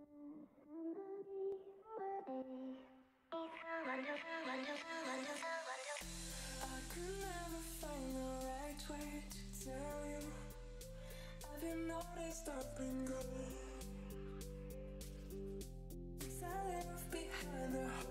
I could never find the right way to tell you. Have you noticed I've been gone? 'Cause I left behind the